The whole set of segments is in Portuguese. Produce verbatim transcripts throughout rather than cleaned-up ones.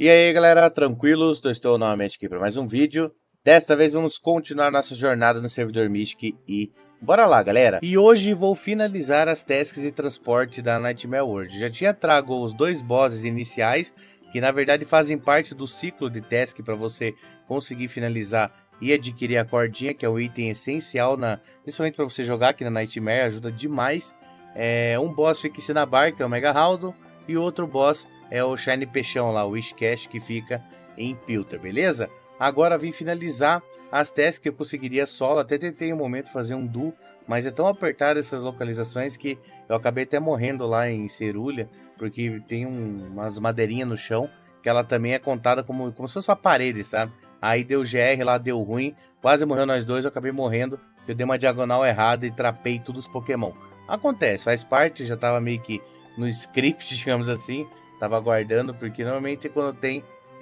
E aí galera, tranquilos? Eu estou novamente aqui para mais um vídeo. Desta vez vamos continuar nossa jornada no servidor Mystic e bora lá galera. E hoje vou finalizar as tasks de transporte da Nightmare World. Já tinha trago os dois bosses iniciais, que na verdade fazem parte do ciclo de task para você conseguir finalizar e adquirir a cordinha, que é um item essencial, na, principalmente para você jogar aqui na Nightmare, ajuda demais. É, um boss fica em Cinnabar, que é o Mega Haldo, e outro boss é o Shiny Peixão lá, o Wishcash, que fica em Pilter, beleza? Agora vim finalizar as tasks que eu conseguiria solo. Até tentei um momento fazer um duo, mas é tão apertado essas localizações que eu acabei até morrendo lá em Cerulha, porque tem um, umas madeirinhas no chão, que ela também é contada como, como se fosse uma parede, sabe? Aí deu G R lá, deu ruim, quase morreu nós dois, eu acabei morrendo, eu dei uma diagonal errada e trapei todos os Pokémon. Acontece, faz parte, já tava meio que no script, digamos assim, tava aguardando, porque normalmente quando tem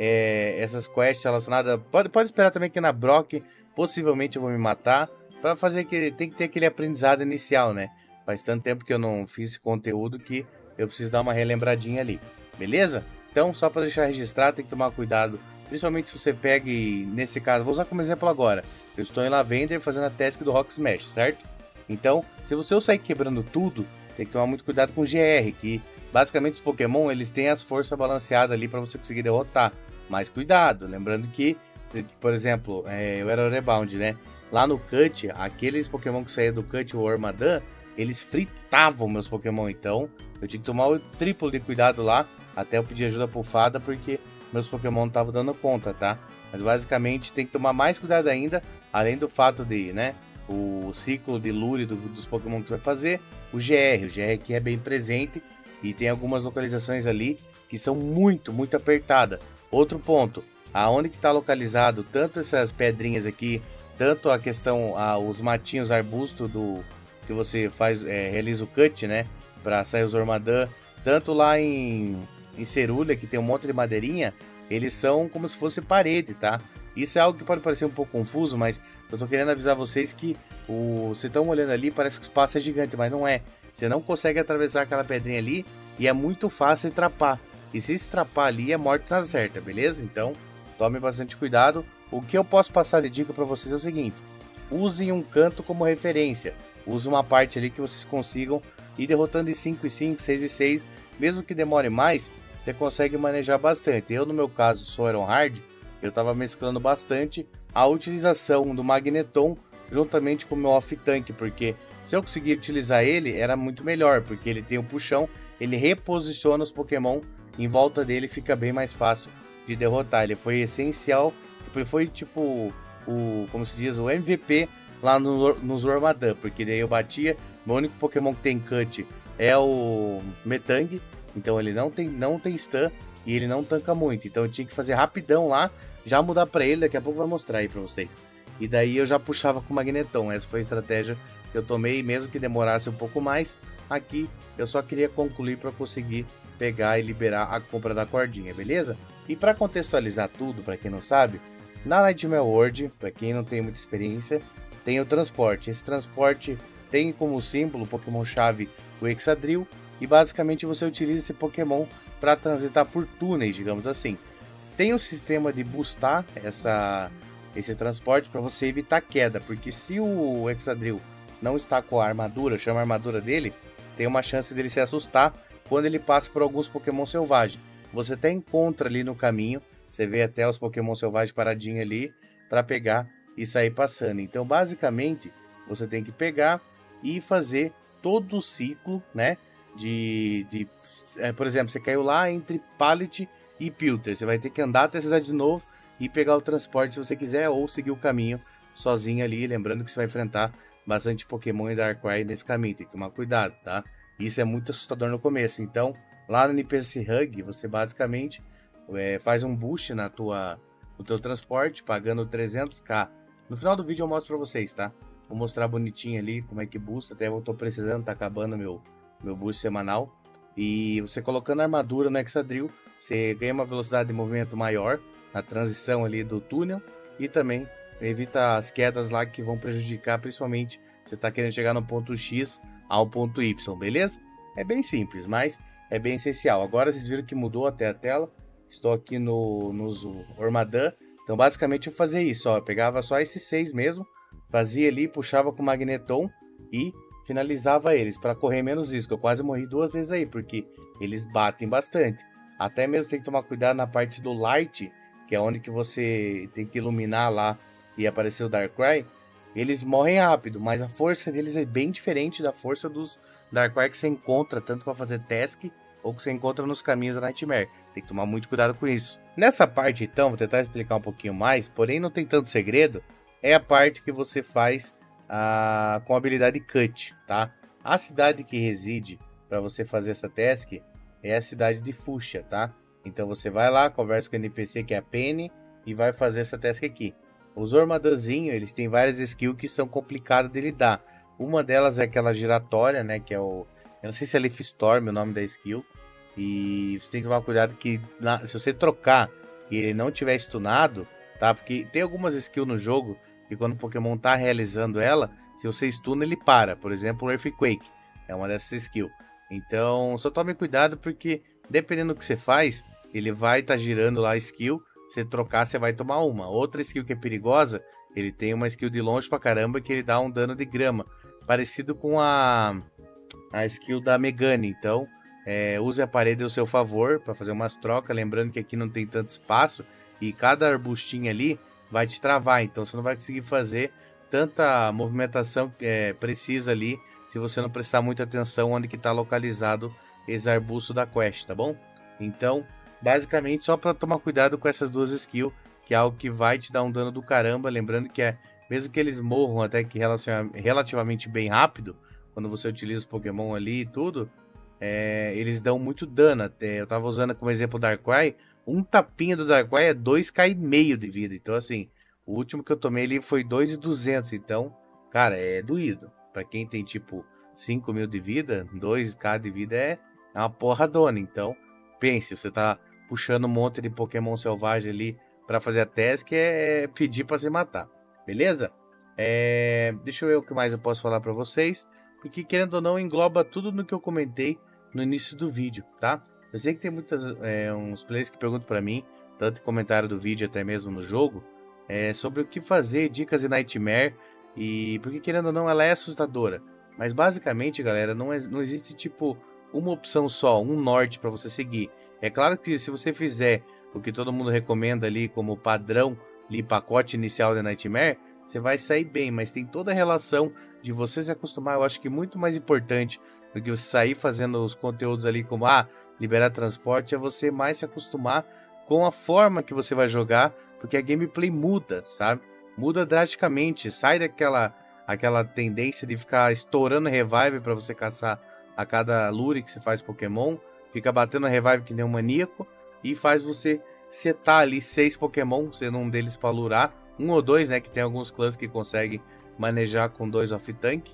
é, essas quests relacionadas, pode, pode esperar também que na Brock, possivelmente eu vou me matar, para fazer que tem que ter aquele aprendizado inicial, né? Faz tanto tempo que eu não fiz esse conteúdo que eu preciso dar uma relembradinha ali, beleza? Então, só para deixar registrado, tem que tomar cuidado, principalmente se você pega e, nesse caso, vou usar como exemplo agora, eu estou em Lavender fazendo a task do Rock Smash, certo? Então, se você sair quebrando tudo, tem que tomar muito cuidado com o G R, que basicamente os Pokémon, eles têm as forças balanceadas ali para você conseguir derrotar. Mas cuidado, lembrando que, por exemplo, é, eu era o Rebound, né? Lá no Cut, aqueles Pokémon que saíam do Cut, o Armadan, eles fritavam meus Pokémon. Então, eu tinha que tomar o triplo de cuidado lá. Até eu pedir ajuda pro Fada, porque meus Pokémon não estavam dando conta, tá? Mas basicamente tem que tomar mais cuidado ainda, além do fato de, né? O ciclo de lure do, dos Pokémon que você vai fazer, o G R, o G R que é bem presente e tem algumas localizações ali que são muito, muito apertadas. Outro ponto, aonde que está localizado tanto essas pedrinhas aqui, tanto a questão, a, os matinhos, arbustos do que você faz, é, realiza o cut, né, para sair os Ormadan, tanto lá em, em Cerulha, que tem um monte de madeirinha, eles são como se fosse parede, tá? Isso é algo que pode parecer um pouco confuso, mas eu tô querendo avisar vocês que o, vocês estão olhando ali, parece que o espaço é gigante, mas não é. Você não consegue atravessar aquela pedrinha ali e é muito fácil de trapar. E se se trapar ali, é morte na certa, beleza? Então, tome bastante cuidado. O que eu posso passar de dica para vocês é o seguinte: usem um canto como referência. Use uma parte ali que vocês consigam ir derrotando em cinco e cinco, seis e seis. Mesmo que demore mais, você consegue manejar bastante. Eu, no meu caso, sou Iron Hard. Eu estava mesclando bastante a utilização do Magneton juntamente com o meu off-tank, porque se eu conseguir utilizar ele, era muito melhor, porque ele tem o puxão, ele reposiciona os Pokémon em volta dele, fica bem mais fácil de derrotar. Ele foi essencial, ele foi tipo o, como se diz, o M V P lá no, nos Ormadan, porque daí eu batia, o único Pokémon que tem cut é o Metang, então ele não tem, não tem stun e ele não tanca muito, então eu tinha que fazer rapidão lá, já mudar para ele, daqui a pouco eu vou mostrar aí para vocês. E daí eu já puxava com o Magneton, essa foi a estratégia que eu tomei, mesmo que demorasse um pouco mais. Aqui eu só queria concluir para conseguir pegar e liberar a compra da cordinha, beleza? E para contextualizar tudo, para quem não sabe, na Nightmare World, para quem não tem muita experiência, tem o transporte. Esse transporte tem como símbolo o Pokémon-chave o Exadrill, e basicamente você utiliza esse Pokémon para transitar por túneis, digamos assim. Tem um sistema de boostar essa, esse transporte para você evitar queda, porque se o Exadrill não está com a armadura, chama a armadura dele, tem uma chance dele se assustar quando ele passa por alguns Pokémon selvagens. Você até encontra ali no caminho, você vê até os Pokémon selvagens paradinhos ali para pegar e sair passando. Então, basicamente, você tem que pegar e fazer todo o ciclo, né? De, de é, por exemplo, você caiu lá entre Pallet e Pilter, você vai ter que andar até a cidade de novo e pegar o transporte se você quiser, ou seguir o caminho sozinho ali, lembrando que você vai enfrentar bastante Pokémon e Darkrai nesse caminho, tem que tomar cuidado, tá? Isso é muito assustador no começo, então lá no N P C Hug você basicamente é, faz um boost na tua, no teu transporte, pagando trezentos k. No final do vídeo eu mostro pra vocês, tá? Vou mostrar bonitinho ali como é que boosta, até eu tô precisando, tá acabando meu, meu boost semanal. E você colocando a armadura no Exadrill, você ganha uma velocidade de movimento maior na transição ali do túnel e também evita as quedas lá que vão prejudicar, principalmente se você está querendo chegar no ponto X ao ponto Y, beleza? É bem simples, mas é bem essencial. Agora vocês viram que mudou até a tela. Estou aqui no, nos Ormadan. Então basicamente eu fazia isso, ó. Eu pegava só esses seis mesmo, fazia ali, puxava com o Magneton e finalizava eles, para correr menos risco. Eu quase morri duas vezes aí, porque eles batem bastante. Até mesmo tem que tomar cuidado na parte do Light, que é onde que você tem que iluminar lá e aparecer o Darkrai. Eles morrem rápido, mas a força deles é bem diferente da força dos Darkrai que você encontra tanto para fazer task ou que você encontra nos caminhos da Nightmare. Tem que tomar muito cuidado com isso. Nessa parte então, vou tentar explicar um pouquinho mais, porém não tem tanto segredo, é a parte que você faz a, com a habilidade Cut, tá? A cidade que reside para você fazer essa task é a cidade de Fuchsia, tá? Então você vai lá, conversa com o N P C que é a Penny e vai fazer essa task aqui. Os Ormadanzinhos, eles têm várias skills que são complicadas de lidar. Uma delas é aquela giratória, né, que é o... Eu não sei se é Leaf Storm o nome da skill. E você tem que tomar cuidado que na, se você trocar e ele não tiver stunado, tá? Porque tem algumas skills no jogo que quando o Pokémon tá realizando ela, se você stuna ele para. Por exemplo, o Earthquake é uma dessas skills. Então só tome cuidado porque dependendo do que você faz, ele vai estar tá girando lá a skill. Se você trocar, você vai tomar uma. Outra skill que é perigosa, ele tem uma skill de longe pra caramba que ele dá um dano de grama. Parecido com a, a skill da Megane. Então, é, use a parede ao seu favor para fazer umas trocas. Lembrando que aqui não tem tanto espaço. E cada arbustinho ali vai te travar. Então, você não vai conseguir fazer tanta movimentação é, precisa ali. Se você não prestar muita atenção onde que está localizado esse arbusto da quest, tá bom? Então, basicamente, só para tomar cuidado com essas duas skills, que é algo que vai te dar um dano do caramba. Lembrando que é, mesmo que eles morram até que relativamente bem rápido, quando você utiliza os Pokémon ali e tudo, é, eles dão muito dano. Até, eu tava usando como exemplo o Darkrai, um tapinha do Darkrai é dois K e meio de vida. Então, assim, o último que eu tomei ali foi dois mil e duzentos. Então, cara, é doído. Pra quem tem, tipo, cinco mil de vida, dois K de vida é, é uma porradona. Então, pense, você tá puxando um monte de Pokémon selvagem ali pra fazer a task, é pedir pra se matar. Beleza? É, deixa eu ver o que mais eu posso falar pra vocês. Porque, querendo ou não, engloba tudo no que eu comentei no início do vídeo, tá? Eu sei que tem muitas, é, uns players que perguntam pra mim, tanto em comentário do vídeo até mesmo no jogo, é, sobre o que fazer, dicas de Nightmare. E porque, querendo ou não, ela é assustadora. Mas basicamente, galera, não, é, não existe tipo uma opção só, um norte para você seguir. É claro que se você fizer o que todo mundo recomenda ali como padrão, ali, pacote inicial de Nightmare, você vai sair bem. Mas tem toda a relação de você se acostumar. Eu acho que muito mais importante do que você sair fazendo os conteúdos ali como ah, liberar transporte, é você mais se acostumar com a forma que você vai jogar, porque a gameplay muda, sabe? Muda drasticamente, sai daquela aquela tendência de ficar estourando revive para você caçar a cada lure que você faz Pokémon, fica batendo revive que nem um maníaco e faz você setar ali seis Pokémon, sendo um deles para lurar, um ou dois, né, que tem alguns clãs que conseguem manejar com dois off-tank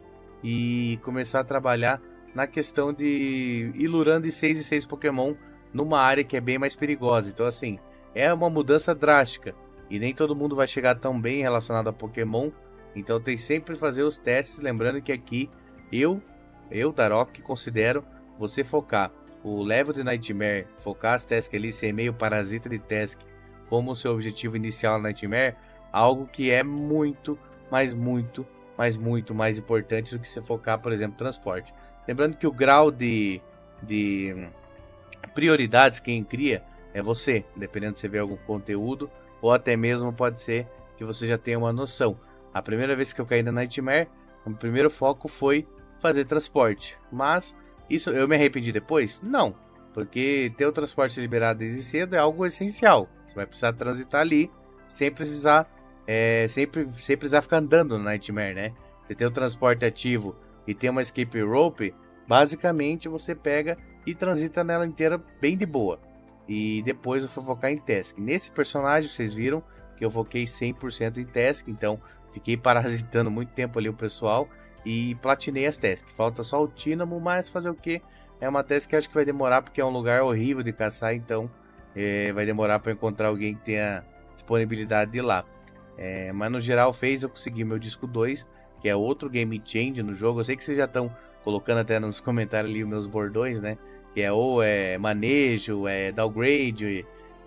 e começar a trabalhar na questão de ir lurando de seis e seis Pokémon numa área que é bem mais perigosa. Então assim, é uma mudança drástica. E nem todo mundo vai chegar tão bem relacionado a Pokémon. Então tem sempre que fazer os testes. Lembrando que aqui eu, eu Darok, considero você focar o level de Nightmare, focar as tasks ali, ser meio parasita de task como o seu objetivo inicial na Nightmare, algo que é muito, mas muito, mas muito mais importante do que você focar, por exemplo, transporte. Lembrando que o grau de, de prioridades quem cria é você, dependendo se você vê algum conteúdo, ou até mesmo pode ser que você já tenha uma noção. A primeira vez que eu caí na Nightmare, o primeiro foco foi fazer transporte. Mas isso eu me arrependi depois? Não, porque ter o transporte liberado desde cedo é algo essencial. Você vai precisar transitar ali sem precisar, é, sempre, sem precisar ficar andando na Nightmare, né? Você tem o transporte ativo e tem uma escape rope, basicamente você pega e transita nela inteira bem de boa. E depois eu fui focar em task. Nesse personagem vocês viram que eu foquei cem por cento em task, então fiquei parasitando muito tempo ali o pessoal e platinei as tasks. Falta só o Tínamo, mas fazer o que? É uma task que eu acho que vai demorar porque é um lugar horrível de caçar, então é, vai demorar para encontrar alguém que tenha disponibilidade de ir lá. É, mas no geral fez, eu consegui meu disco dois, que é outro game change no jogo. Eu sei que vocês já estão colocando até nos comentários ali os meus bordões, né? Que é ou é manejo, é downgrade,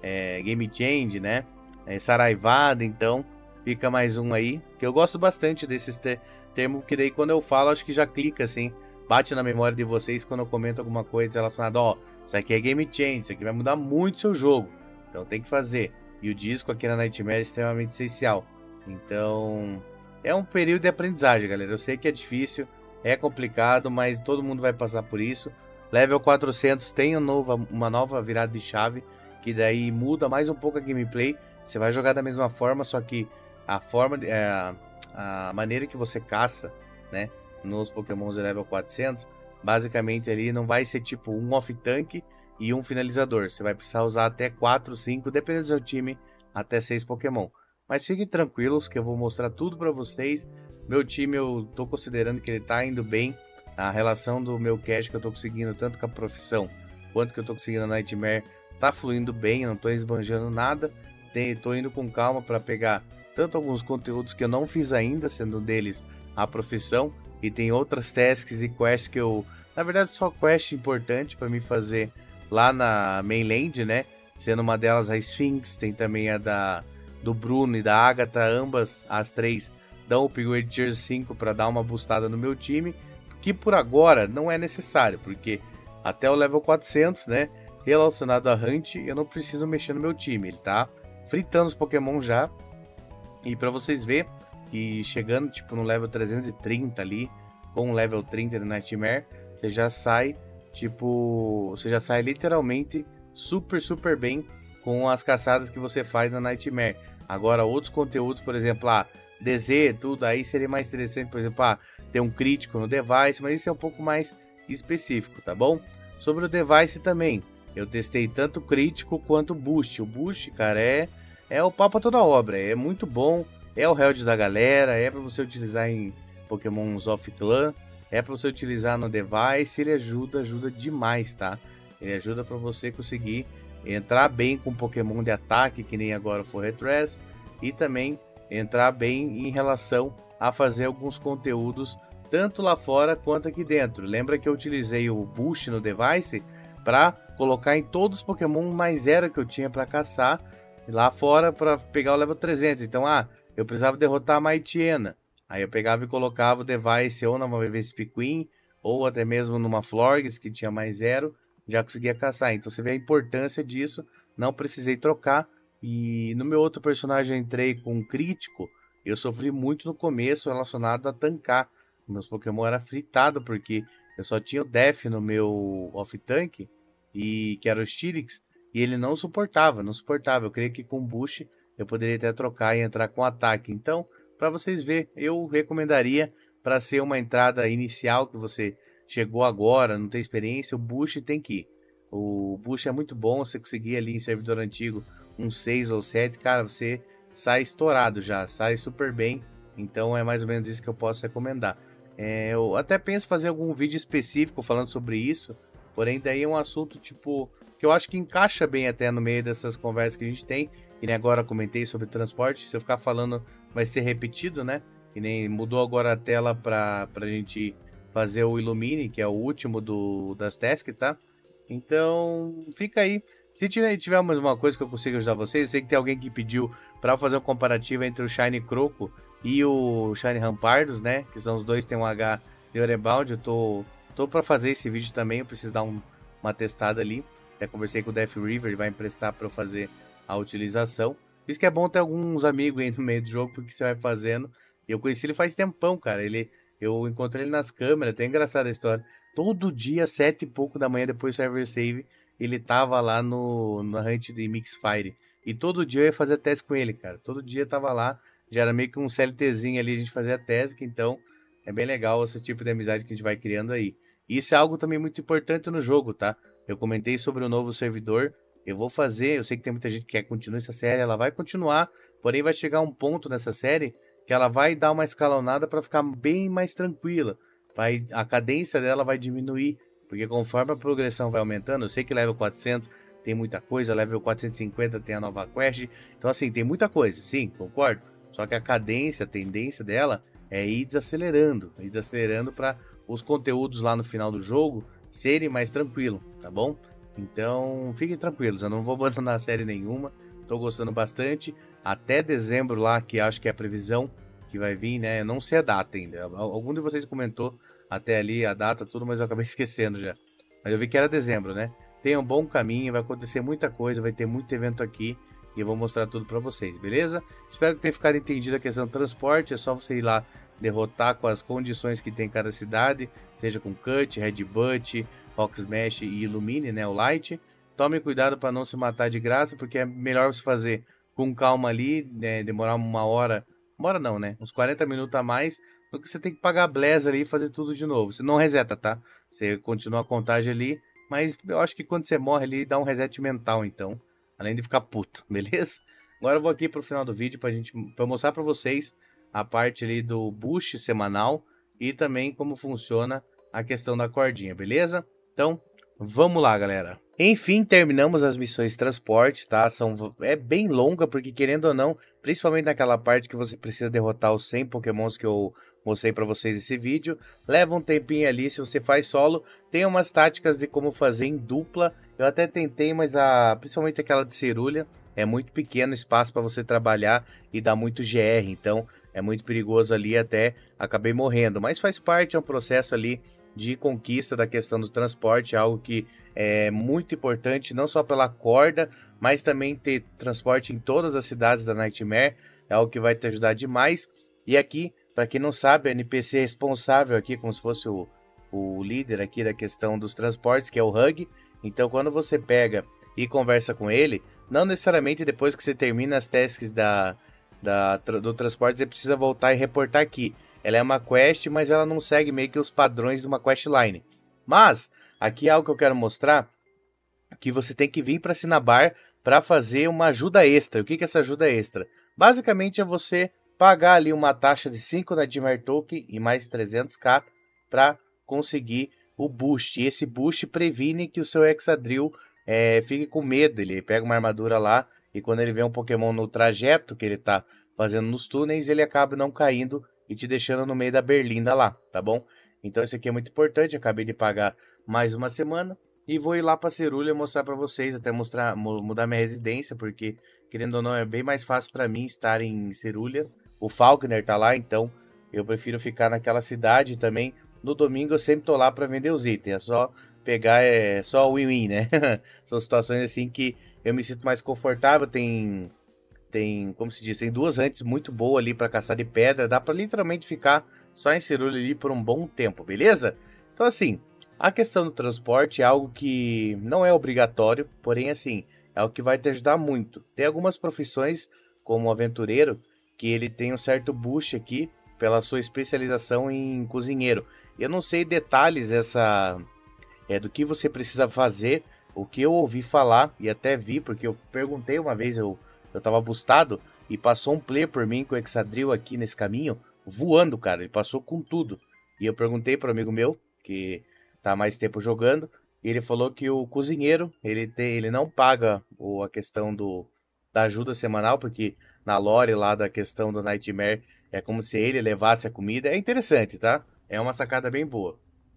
é, Game Change, né? É, Saraivada, então fica mais um aí, que eu gosto bastante desses te termos, que daí quando eu falo, acho que já clica assim, bate na memória de vocês quando eu comento alguma coisa relacionada, ó, isso aqui é Game Change, isso aqui vai mudar muito o seu jogo, então tem que fazer. E o disco aqui na Nightmare é extremamente essencial, então é um período de aprendizagem, galera. Eu sei que é difícil, é complicado, mas todo mundo vai passar por isso. Level quatrocentos tem um novo, uma nova virada de chave, que daí muda mais um pouco a gameplay. Você vai jogar da mesma forma, só que a forma, é, a maneira que você caça, né, nos Pokémons de level quatrocentos, basicamente ali não vai ser tipo um off-tank e um finalizador. Você vai precisar usar até quatro, cinco, dependendo do seu time, até seis Pokémon. Mas fiquem tranquilos que eu vou mostrar tudo para vocês. Meu time, eu tô considerando que ele tá indo bem. A relação do meu cash que eu tô conseguindo, tanto com a profissão quanto que eu tô conseguindo na Nightmare, tá fluindo bem, eu não tô esbanjando nada. Tem, tô indo com calma para pegar tanto alguns conteúdos que eu não fiz ainda, sendo deles a profissão, e tem outras tasks e quests que eu, na verdade, só quest importante para me fazer lá na mainland, né? Sendo uma delas a Sphinx, tem também a da do Bruno e da Agatha, ambas as três dão upgrade tier cinco para dar uma boostada no meu time, que por agora não é necessário, porque até o level quatrocentos, né, relacionado a Hunt, eu não preciso mexer no meu time, ele tá fritando os Pokémon já. E para vocês verem que chegando tipo no level trezentos e trinta ali, com o level trinta de Nightmare, você já sai tipo, você já sai literalmente super super bem com as caçadas que você faz na Nightmare. Agora outros conteúdos, por exemplo, ah, D Z, tudo aí seria mais interessante, por exemplo, ah, ter um crítico no device, mas isso é um pouco mais específico, tá bom? Sobre o device também, eu testei tanto crítico quanto boost. O boost, cara, é é o papo a toda obra, é muito bom, é o held da galera, é para você utilizar em Pokémons off-clan, é para você utilizar no device, ele ajuda, ajuda demais, tá? Ele ajuda para você conseguir entrar bem com Pokémon de ataque, que nem agora foi Forretress, e também entrar bem em relação a fazer alguns conteúdos, tanto lá fora quanto aqui dentro. Lembra que eu utilizei o boost no device para colocar em todos os Pokémon mais zero que eu tinha para caçar lá fora para pegar o level trezentos. Então, ah, eu precisava derrotar a Maitiena. Aí eu pegava e colocava o device ou numa V V S P Queen, ou até mesmo numa Florges, que tinha mais zero, já conseguia caçar. Então você vê a importância disso, não precisei trocar. E no meu outro personagem eu entrei com um crítico, eu sofri muito no começo relacionado a tancar. Meus Pokémon era fritado, porque eu só tinha o Def no meu off-tank, e que era o Stirix, e ele não suportava, não suportava. Eu creio que com boost eu poderia até trocar e entrar com ataque. Então, para vocês verem, eu recomendaria, para ser uma entrada inicial que você chegou agora, não tem experiência, o boost tem que ir. O boost é muito bom, você conseguir ali em servidor antigo um seis ou sete, cara, você sai estourado já, sai super bem. Então é mais ou menos isso que eu posso recomendar. É, eu até penso fazer algum vídeo específico falando sobre isso, porém daí é um assunto tipo que eu acho que encaixa bem até no meio dessas conversas que a gente tem. E nem agora comentei sobre transporte, se eu ficar falando vai ser repetido, né? E nem mudou agora a tela para a gente fazer o Illumine, que é o último do, das tasks, tá? Então fica aí. Se tiver, tiver mais uma coisa que eu consiga ajudar vocês, eu sei que tem alguém que pediu para fazer um comparativo entre o Shiny Croco e o Shiny Rampardos, né? Que são os dois, tem um H de Orebound. Eu tô, tô para fazer esse vídeo também, eu preciso dar um, uma testada ali. Até conversei com o Death River, ele vai emprestar para eu fazer a utilização. Por isso que é bom ter alguns amigos aí no meio do jogo, porque você vai fazendo. Eu conheci ele faz tempão, cara. Ele, eu encontrei ele nas câmeras, até engraçada a história. Todo dia, sete e pouco da manhã, depois do server save, ele tava lá no, no hunt de Mixfire. E todo dia eu ia fazer teste com ele, cara. Todo dia tava lá. Já era meio que um CLTzinho ali, a gente fazia teste. Então é bem legal esse tipo de amizade que a gente vai criando aí. E isso é algo também muito importante no jogo, tá? Eu comentei sobre o novo servidor. Eu vou fazer, eu sei que tem muita gente que quer continuar essa série, ela vai continuar. Porém vai chegar um ponto nessa série que ela vai dar uma escalonada para ficar bem mais tranquila. Vai, a cadência dela vai diminuir, porque conforme a progressão vai aumentando, eu sei que level quatrocentos tem muita coisa, level quatrocentos e cinquenta tem a nova quest, então assim, tem muita coisa, sim, concordo, só que a cadência, a tendência dela é ir desacelerando, ir desacelerando para os conteúdos lá no final do jogo serem mais tranquilos, tá bom? Então, fiquem tranquilos, eu não vou abandonar a série nenhuma. Tô gostando bastante. Até dezembro lá, que acho que é a previsão que vai vir, né? Eu não sei a data ainda. Algum de vocês comentou até ali a data, tudo, mas eu acabei esquecendo já. Mas eu vi que era dezembro, né? Tem um bom caminho, vai acontecer muita coisa, vai ter muito evento aqui. E eu vou mostrar tudo pra vocês, beleza? Espero que tenha ficado entendido a questão do transporte. É só você ir lá derrotar com as condições que tem em cada cidade. Seja com Cut, Red Butt, Rock Smash e Illumine, né? O Light. Tome cuidado para não se matar de graça, porque é melhor você fazer com calma ali, né? Demorar uma hora... Uma hora não, né? Uns quarenta minutos a mais do que você tem que pagar a Bless ali e fazer tudo de novo. Você não reseta, tá? Você continua a contagem ali, mas eu acho que quando você morre ali, dá um reset mental, então. Além de ficar puto, beleza? Agora eu vou aqui pro final do vídeo pra gente pra mostrar pra vocês a parte ali do boost semanal e também como funciona a questão da cordinha, beleza? Então, vamos lá, galera. Enfim, terminamos as missões de transporte, tá? São, é bem longa, porque querendo ou não, principalmente naquela parte que você precisa derrotar os cem pokémons que eu mostrei pra vocês nesse vídeo, leva um tempinho ali, se você faz solo. Tem umas táticas de como fazer em dupla. Eu até tentei, mas a, principalmente aquela de cerulha, é muito pequeno espaço para você trabalhar e dá muito G R, então é muito perigoso ali, até acabei morrendo. Mas faz parte, é um processo ali de conquista da questão do transporte, algo que é muito importante, não só pela corda, mas também ter transporte em todas as cidades da Nightmare, é algo que vai te ajudar demais. E aqui, para quem não sabe, o N P C responsável aqui, como se fosse o, o líder aqui da questão dos transportes, que é o Hug. Então quando você pega e conversa com ele, não necessariamente depois que você termina as tasks da, da, do transporte, você precisa voltar e reportar aqui. Ela é uma quest, mas ela não segue meio que os padrões de uma questline. Mas, aqui é algo que eu quero mostrar, que você tem que vir para Cinnabar para fazer uma ajuda extra. O que é essa ajuda extra? Basicamente é você pagar ali uma taxa de cinco Nightmare Token e mais trezentos k para conseguir o boost. E esse boost previne que o seu Excadrill é, fique com medo. Ele pega uma armadura lá e quando ele vê um Pokémon no trajeto que ele está fazendo nos túneis, ele acaba não caindo e te deixando no meio da berlinda lá, tá bom? Então isso aqui é muito importante. Acabei de pagar mais uma semana e vou ir lá para Cerulha mostrar para vocês, até mostrar mudar minha residência, porque querendo ou não é bem mais fácil para mim estar em Cerulha. O Falkner tá lá, então eu prefiro ficar naquela cidade também. No domingo eu sempre tô lá para vender os itens, é só pegar, é só win-win, né? São situações assim que eu me sinto mais confortável. Tem, tem, como se diz, tem duas hunts muito boas ali para caçar de pedra. Dá para literalmente ficar só em Cerulha ali por um bom tempo, beleza? Então assim, a questão do transporte é algo que não é obrigatório, porém assim, é algo que vai te ajudar muito. Tem algumas profissões, como o aventureiro, que ele tem um certo boost aqui pela sua especialização em cozinheiro. Eu não sei detalhes dessa, é, do que você precisa fazer. O que eu ouvi falar e até vi, porque eu perguntei uma vez, eu, eu tava bustado e passou um player por mim com o Excadrill aqui nesse caminho, voando, cara, ele passou com tudo. E eu perguntei para um amigo meu, que tá há mais tempo jogando, e ele falou que o cozinheiro, ele, tem, ele não paga o, a questão do, da ajuda semanal, porque na lore lá da questão do Nightmare é como se ele levasse a comida. É interessante, tá? É uma sacada bem boa.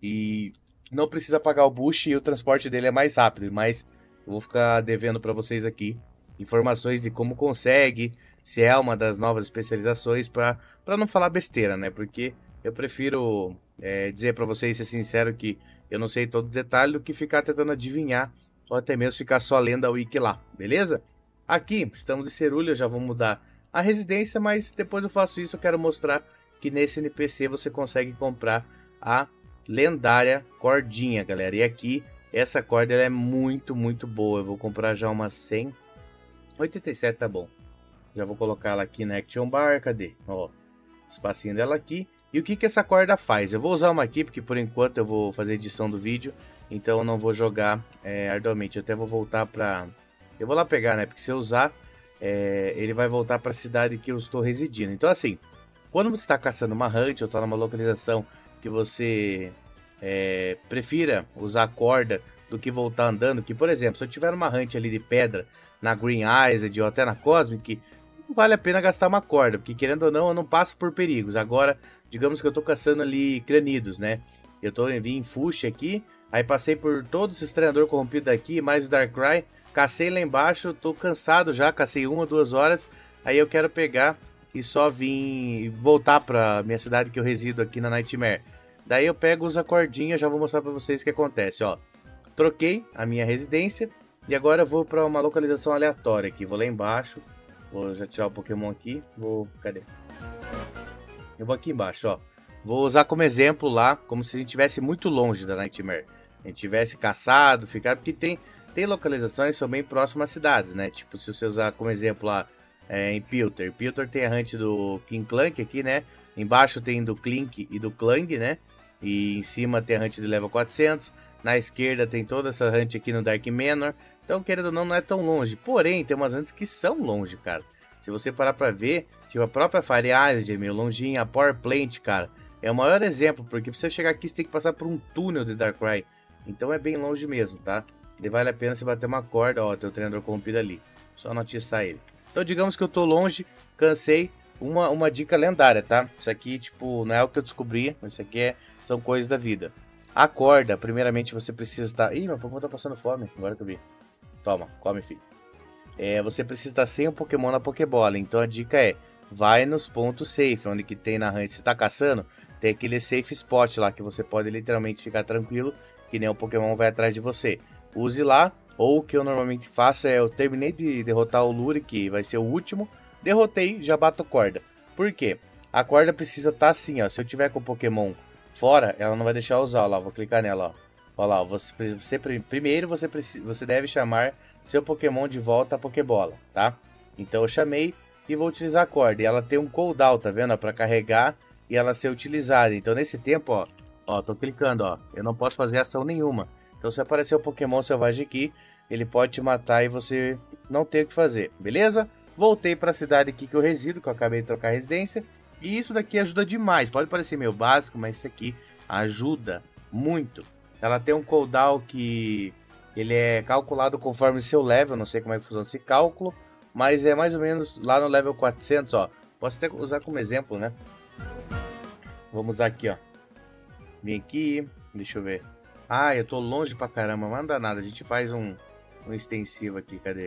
E não precisa pagar o boost e o transporte dele é mais rápido, mas eu vou ficar devendo para vocês aqui informações de como consegue, se é uma das novas especializações, para não falar besteira, né? Porque eu prefiro é, dizer para vocês, ser sincero, que eu não sei todo detalhe do que ficar tentando adivinhar, ou até mesmo ficar só lendo a wiki lá, beleza? Aqui, estamos em Cerulha, eu já vou mudar a residência, mas depois eu faço isso, eu quero mostrar que nesse N P C você consegue comprar a lendária cordinha, galera. E aqui, essa corda ela é muito, muito boa. Eu vou comprar já uma cem. oitenta e sete tá bom. Já vou colocar ela aqui na Action Bar, cadê? Ó, espacinho dela aqui. E o que que essa corda faz? Eu vou usar uma aqui, porque por enquanto eu vou fazer edição do vídeo, então eu não vou jogar é, arduamente. Eu até vou voltar pra... Eu vou lá pegar, né? Porque se eu usar, é, ele vai voltar para a cidade que eu estou residindo. Então assim, quando você está caçando uma hunt ou está numa localização que você é, prefira usar corda do que voltar andando, que por exemplo, se eu tiver uma hunt ali de pedra na Green Island ou até na Cosmic, não vale a pena gastar uma corda, porque querendo ou não, eu não passo por perigos. Agora, digamos que eu estou caçando ali cranidos, né? Eu estou em Fush aqui, Aí passei por todos esses treinadores corrompidos aqui, mais o Darkrai. Cacei lá embaixo, tô cansado já, cacei uma, duas horas. Aí eu quero pegar e só vim voltar pra minha cidade que eu resido aqui na Nightmare. Daí eu pego, uso a cordinha, já vou mostrar pra vocês o que acontece, ó. Troquei a minha residência e agora eu vou pra uma localização aleatória aqui. Vou lá embaixo, vou já tirar o Pokémon aqui, vou... cadê? Eu vou aqui embaixo, ó. Vou usar como exemplo lá, como se a gente estivesse muito longe da Nightmare. A gente tivesse caçado, ficado, porque tem... Tem localizações que são bem próximas às cidades, né? Tipo, se você usar como exemplo lá é, em Pilter. Pilter tem a hunt do King Clank aqui, né? Embaixo tem do Clink e do Clang, né? E em cima tem a hunt do level quatrocentos. Na esquerda tem toda essa hunt aqui no Dark Manor. Então, querendo ou não, não é tão longe. Porém, tem umas hunts que são longe, cara. Se você parar pra ver, tipo a própria Fire Island é meio longinha. A Power Plant, cara, é o maior exemplo. Porque pra você chegar aqui, você tem que passar por um túnel de Darkrai. Então é bem longe mesmo, tá? E vale a pena você bater uma corda, ó, tem o treinador corrompido ali. Só notiçar ele. Então digamos que eu tô longe, cansei. Uma, uma dica lendária, tá? Isso aqui, tipo, não é o que eu descobri. Isso aqui é, são coisas da vida. A corda, primeiramente você precisa estar... Ih, meu Pokémon tá passando fome, agora que eu vi. Toma, come, filho. É, você precisa estar sem o Pokémon na Pokébola. Então a dica é, vai nos pontos safe, onde que tem na hunt. Se tá caçando, tem aquele safe spot lá, que você pode literalmente ficar tranquilo, que nem o Pokémon vai atrás de você. Use lá, ou o que eu normalmente faço é, eu terminei de derrotar o Lure, que vai ser o último, derrotei, já bato corda. Por quê? A corda precisa estar tá assim, ó, se eu tiver com o Pokémon fora, ela não vai deixar eu usar, ó lá, vou clicar nela, ó. Ó lá, você, você, primeiro você, precisa, você deve chamar seu Pokémon de volta à Pokébola, tá? Então eu chamei e vou utilizar a corda, e ela tem um cooldown, tá vendo? Para carregar e ela ser utilizada. Então nesse tempo, ó, ó, tô clicando, ó, eu não posso fazer ação nenhuma. Então se aparecer o Pokémon selvagem aqui, ele pode te matar e você não tem o que fazer, beleza? Voltei para a cidade aqui que eu resido, que eu acabei de trocar residência. E isso daqui ajuda demais, pode parecer meio básico, mas isso aqui ajuda muito. Ela tem um cooldown que ele é calculado conforme seu level, não sei como é que funciona esse cálculo. Mas é mais ou menos lá no level quatrocentos, ó. Posso até usar como exemplo, né? Vamos usar aqui, ó. Vem aqui, deixa eu ver. Ah, eu tô longe pra caramba, mas não dá nada. A gente faz um, um extensivo aqui, cadê?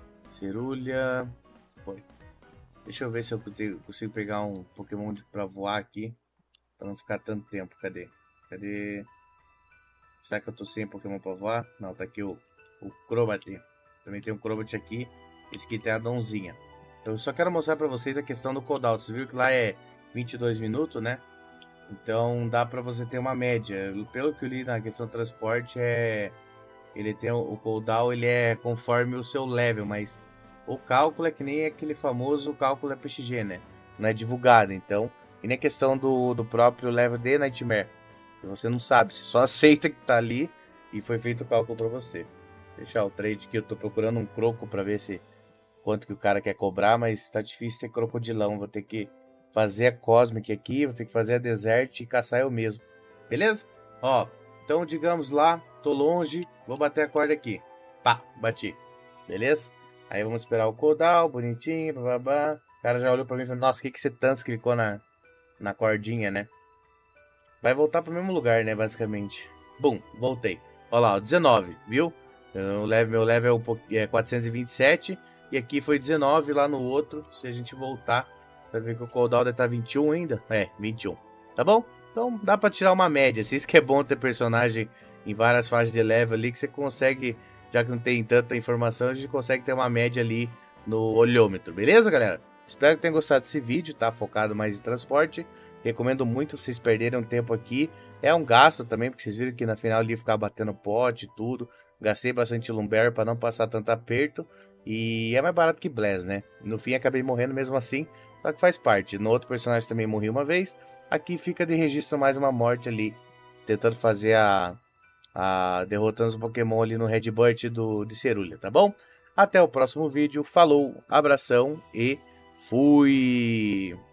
Cerulha. Foi. Deixa eu ver se eu consigo pegar um Pokémon pra voar aqui. Pra não ficar tanto tempo, cadê? Cadê? Será que eu tô sem Pokémon pra voar? Não, tá aqui o, o Crobat. Também tem um Crobat aqui. Esse aqui tem a donzinha. Então eu só quero mostrar pra vocês a questão do cooldown. Vocês viram que lá é vinte e dois minutos, né? Então dá pra você ter uma média. Pelo que eu li na questão do transporte, é... ele tem o, o cooldown, ele é conforme o seu level, mas o cálculo é que nem aquele famoso cálculo da P X G, né? Não é divulgado, então... E nem a questão do, do próprio level de Nightmare. Que você não sabe, você só aceita que tá ali e foi feito o cálculo pra você. Deixar o trade aqui, eu tô procurando um croco pra ver se... quanto que o cara quer cobrar, mas tá difícil ter crocodilão. Vou ter que fazer a Cosmic aqui, vou ter que fazer a Desert e caçar eu mesmo. Beleza? Ó, então digamos lá, tô longe, vou bater a corda aqui. Pá, bati. Beleza? Aí vamos esperar o cooldown, bonitinho, babá. O cara já olhou pra mim e falou, nossa, o que que você tanto clicou na, na cordinha, né? Vai voltar pro mesmo lugar, né, basicamente. Bum, voltei. Ó lá, ó, dezenove, viu? Eu levo, meu level é quatrocentos e vinte e sete. E aqui foi dezenove, lá no outro, se a gente voltar, vai ver que o cooldown deve estar vinte e um ainda. É, vinte e um. Tá bom? Então dá pra tirar uma média. Se isso que é bom ter personagem em várias faixas de level ali, que você consegue, já que não tem tanta informação, a gente consegue ter uma média ali no olhômetro. Beleza, galera? Espero que tenham gostado desse vídeo, tá? Focado mais em transporte. Recomendo muito vocês perderem um tempo aqui. É um gasto também, porque vocês viram que na final ali ficar batendo pote e tudo. Gastei bastante lumber para não passar tanto aperto. E é mais barato que Bless, né? No fim acabei morrendo mesmo assim, só que faz parte. No outro personagem também morri uma vez. Aqui fica de registro mais uma morte ali, tentando fazer a... a derrotando os Pokémon ali no Redbird do, de Cerulha, tá bom? Até o próximo vídeo, falou, abração e fui!